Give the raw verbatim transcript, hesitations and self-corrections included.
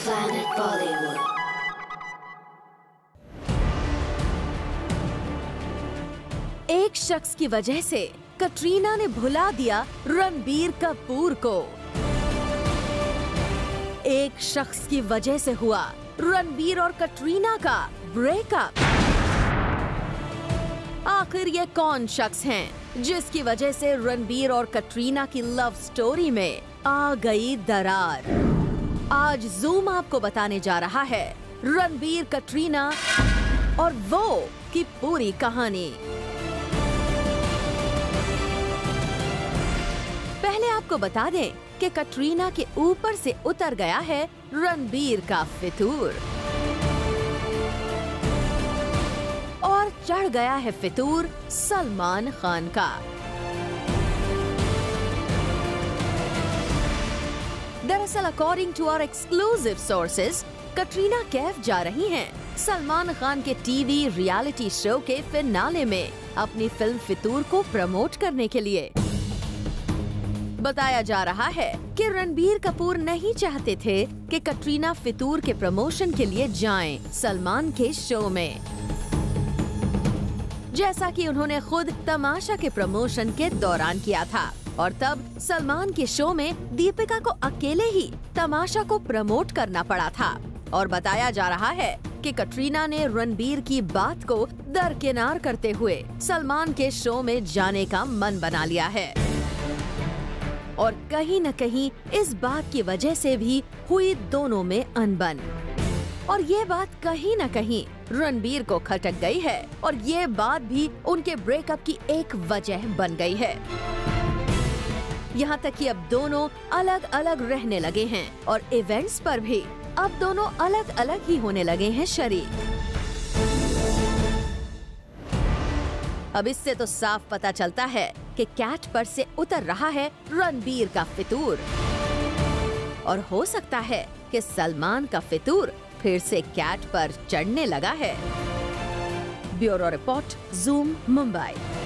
Planet Bollywood. एक शख्स की वजह से कटरीना ने भुला दिया रणबीर कपूर को। एक शख्स की वजह से हुआ रणबीर और कटरीना का ब्रेकअप। आखिर ये कौन शख्स हैं जिसकी वजह से रणबीर और कटरीना की लव स्टोरी में आ गई दरार? आज जूम आपको बताने जा रहा है रणबीर, कटरीना और वो की पूरी कहानी। पहले आपको बता दें कि कटरीना के ऊपर से उतर गया है रणबीर का फितूर और चढ़ गया है फितूर सलमान खान का। दरअसल according to our exclusive sources, Katrina Kaif जा रही हैं सलमान खान के टीवी रियलिटी शो के फिनाले में अपनी फिल्म फितूर को प्रमोट करने के लिए। बताया जा रहा है कि रणबीर कपूर नहीं चाहते थे कि कटरीना फितूर के प्रमोशन के लिए जाएं सलमान के शो में, जैसा कि उन्होंने खुद तमाशा के प्रमोशन के दौरान किया था। और तब सलमान के शो में दीपिका को अकेले ही तमाशा को प्रमोट करना पड़ा था। और बताया जा रहा है कि कटरीना ने रणबीर की बात को दरकिनार करते हुए सलमान के शो में जाने का मन बना लिया है। और कहीं न कहीं इस बात की वजह से भी हुई दोनों में अनबन। और ये बात कहीं न कहीं रणबीर को खटक गई है और ये बात भी उनके ब्रेकअप की एक वजह बन गई है। यहाँ तक कि अब दोनों अलग अलग रहने लगे हैं और इवेंट्स पर भी अब दोनों अलग अलग ही होने लगे हैं शरीक। अब इससे तो साफ पता चलता है कि कैट पर से उतर रहा है रणबीर का फितूर और हो सकता है कि सलमान का फितूर फिर से कैट पर चढ़ने लगा है। Bureau report, Zoom, Mumbai.